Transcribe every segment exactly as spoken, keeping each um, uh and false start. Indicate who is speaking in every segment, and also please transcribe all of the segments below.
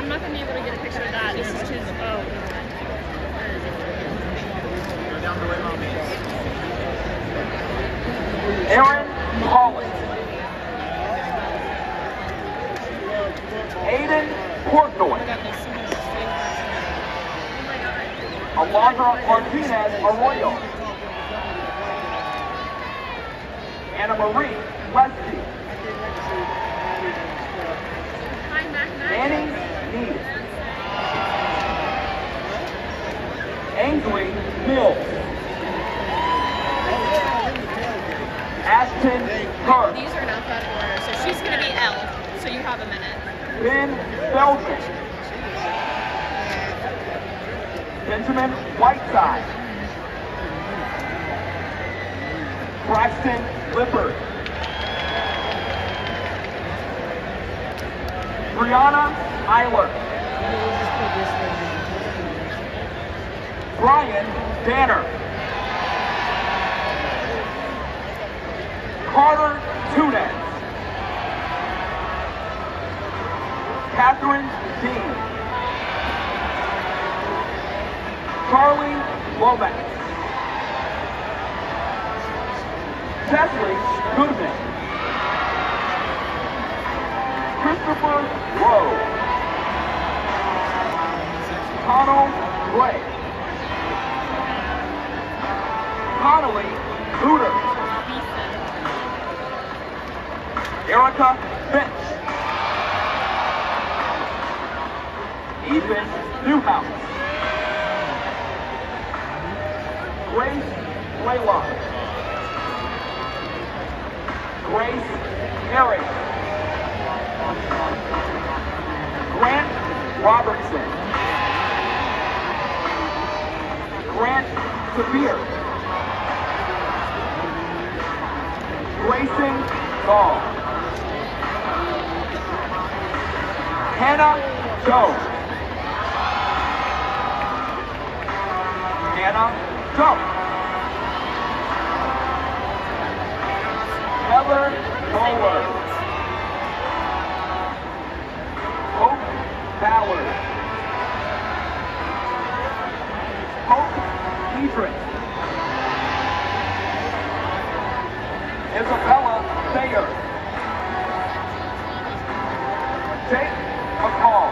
Speaker 1: I'm not going to be able to get a picture of that. This is too. Oh.
Speaker 2: Go down the way, mommy.
Speaker 3: Aaron Collins. Aiden Portnoy. Alondra Martinez Arroyo. Anna Marie Westy. Manny Need. Ainsley Mills. Ashton Kerr.
Speaker 1: These are in alphabetical order, so she's going to be L, so you have a minute.
Speaker 3: Ben Belgian. Benjamin Whiteside. Braxton Lippard. Brianna Eiler. Brian Danner. Carter Tunes. Catherine Dean. Charlie Lomax. Cecily Goodman. Christopher Rowe. Connell Gray. Connolly Hooter. Erica Finch. Ethan Newhouse. Grace Blaylock. Grace Herring. Grant Robertson. Grant Severe. Grayson Gall. Hannah Jones. Hannah Jones. Heather Bowler. Hope Ballard. Hope Edric. Isabella Thayer. Jake McCall.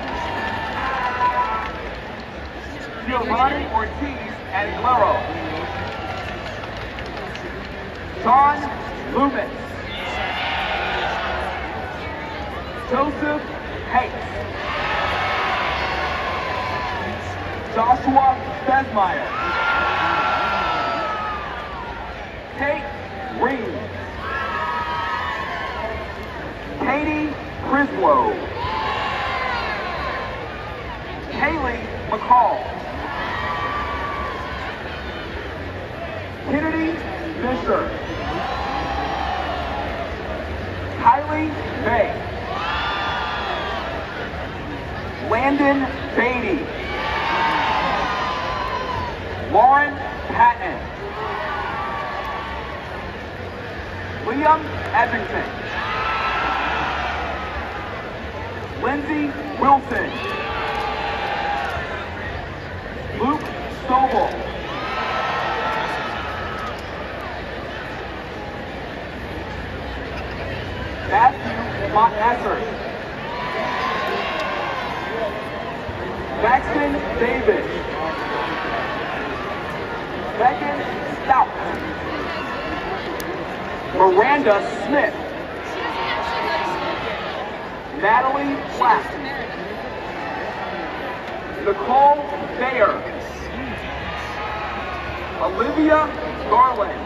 Speaker 3: Giovanni Ortiz Aguilera. Sean Loomis. Joseph Haight. Joshua Besmeyer. Kate Reed. Katie Crislow. Haley McCall. Kennedy Fisher. Kylie May. Landon Beatty. Lauren Patton. Liam Edrington. Lindsay Wilson. Luke Sobel. Matthew Montesser. Jackson Davis. Megan Stout. Miranda Smith. Natalie Black. Nicole Bayer. Olivia Garland.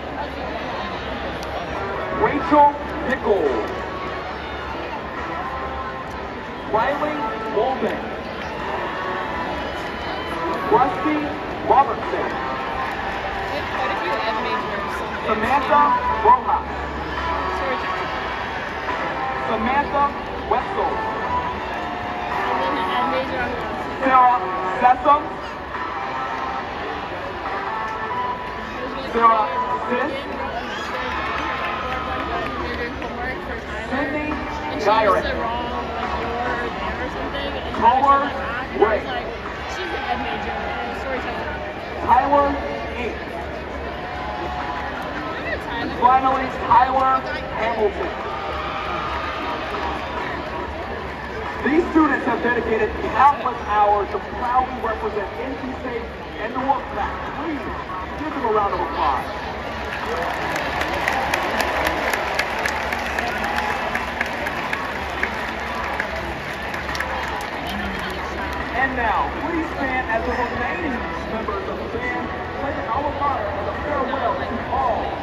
Speaker 3: Rachel Nichols. Riley Walden. Rusty Robertson. Samantha Rojas. Samantha Wessel. Sarah Sessom. Sarah Sis. Sydney Gyrick. Tyler Ray.
Speaker 1: Like, she's an ed major and a storyteller.
Speaker 3: Tyler Inc. And finally, Tyler Hamilton. These students have dedicated countless hours to proudly represent N C State and the Wolfpack. Please give them a round of applause. And now, please stand as the remaining members of the band play the alma mater as a farewell to all